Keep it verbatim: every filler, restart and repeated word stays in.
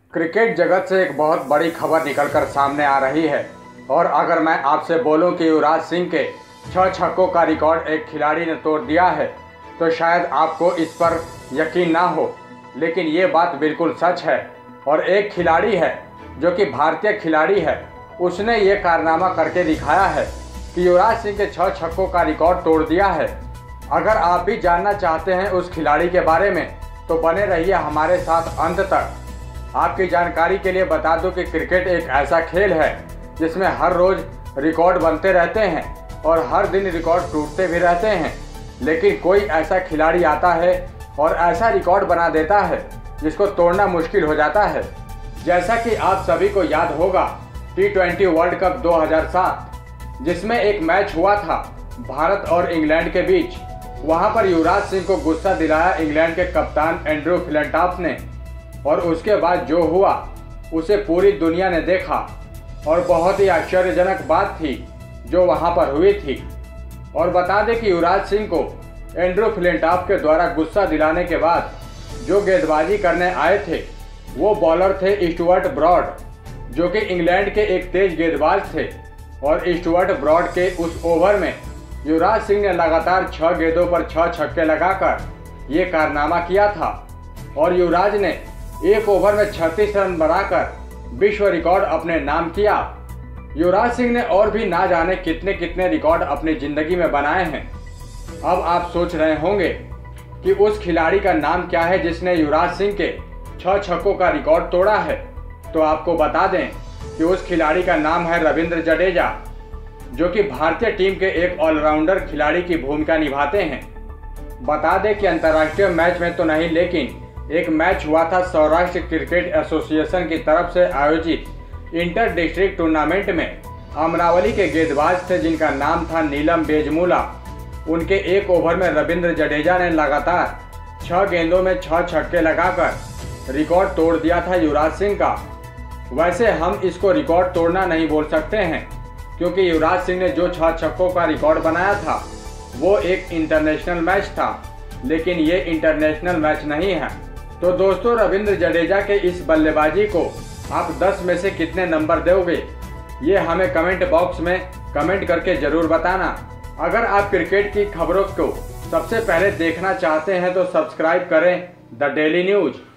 Cricket जगत से एक बहुत बड़ी खबर निकलकर सामने आ रही है और अगर मैं आपसे बोलूं कि युवराज सिंह के छह छक्कों का रिकॉर्ड एक खिलाड़ी ने तोड़ दिया है तो शायद आपको इस पर यकीन ना हो, लेकिन ये बात बिल्कुल सच है। और एक खिलाड़ी है जो कि भारतीय खिलाड़ी है, उसने ये कारनामा करके दिखाया है कि युवराज सिंह के छह छक्कों का रिकॉर्ड तोड़ दिया है। अगर आप भी जानना चाहते हैं उस खिलाड़ी के बारे में तो बने रहिए हमारे साथ अंत तक। आपकी जानकारी के लिए बता दूं कि क्रिकेट एक ऐसा खेल है जिसमें हर रोज़ रिकॉर्ड बनते रहते हैं और हर दिन रिकॉर्ड टूटते भी रहते हैं, लेकिन कोई ऐसा खिलाड़ी आता है और ऐसा रिकॉर्ड बना देता है जिसको तोड़ना मुश्किल हो जाता है। जैसा कि आप सभी को याद होगा टी ट्वेंटी वर्ल्ड कप दो हज़ार सात, जिसमें एक मैच हुआ था भारत और इंग्लैंड के बीच। वहां पर युवराज सिंह को गुस्सा दिलाया इंग्लैंड के कप्तान एंड्रू फ्लिंटॉफ ने और उसके बाद जो हुआ उसे पूरी दुनिया ने देखा और बहुत ही आश्चर्यजनक बात थी जो वहां पर हुई थी। और बता दें कि युवराज सिंह को एंड्रू फ्लिंटॉफ के द्वारा गुस्सा दिलाने के बाद जो गेंदबाजी करने आए थे वो बॉलर थे स्टुअर्ट ब्रॉड, जो कि इंग्लैंड के एक तेज गेंदबाज थे। और स्टुअर्ट ब्रॉड के उस ओवर में युवराज सिंह ने लगातार छह गेंदों पर छह छक्के लगाकर ये कारनामा किया था और युवराज ने एक ओवर में छत्तीस रन बनाकर विश्व रिकॉर्ड अपने नाम किया। युवराज सिंह ने और भी ना जाने कितने कितने रिकॉर्ड अपनी ज़िंदगी में बनाए हैं। अब आप सोच रहे होंगे कि उस खिलाड़ी का नाम क्या है जिसने युवराज सिंह के छह छक्कों का रिकॉर्ड तोड़ा है। तो आपको बता दें कि उस खिलाड़ी का नाम है रविंद्र जडेजा, जो कि भारतीय टीम के एक ऑलराउंडर खिलाड़ी की भूमिका निभाते हैं। बता दें कि अंतर्राष्ट्रीय मैच में तो नहीं, लेकिन एक मैच हुआ था सौराष्ट्र क्रिकेट एसोसिएशन की तरफ से आयोजित इंटर डिस्ट्रिक्ट टूर्नामेंट में। अमरावली के गेंदबाज थे जिनका नाम था नीलम बेजमुला। उनके एक ओवर में रविंद्र जडेजा ने लगातार छह गेंदों में छह छक्के लगाकर रिकॉर्ड तोड़ दिया था युवराज सिंह का। वैसे हम इसको रिकॉर्ड तोड़ना नहीं बोल सकते हैं, क्योंकि युवराज सिंह ने जो छह छक्कों का रिकॉर्ड बनाया था वो एक इंटरनेशनल मैच था, लेकिन ये इंटरनेशनल मैच नहीं है। तो दोस्तों, रविंद्र जडेजा के इस बल्लेबाजी को आप दस में से कितने नंबर दोगे, ये हमें कमेंट बॉक्स में कमेंट करके ज़रूर बताना। अगर आप क्रिकेट की खबरों को सबसे पहले देखना चाहते हैं तो सब्सक्राइब करें द डेली न्यूज़।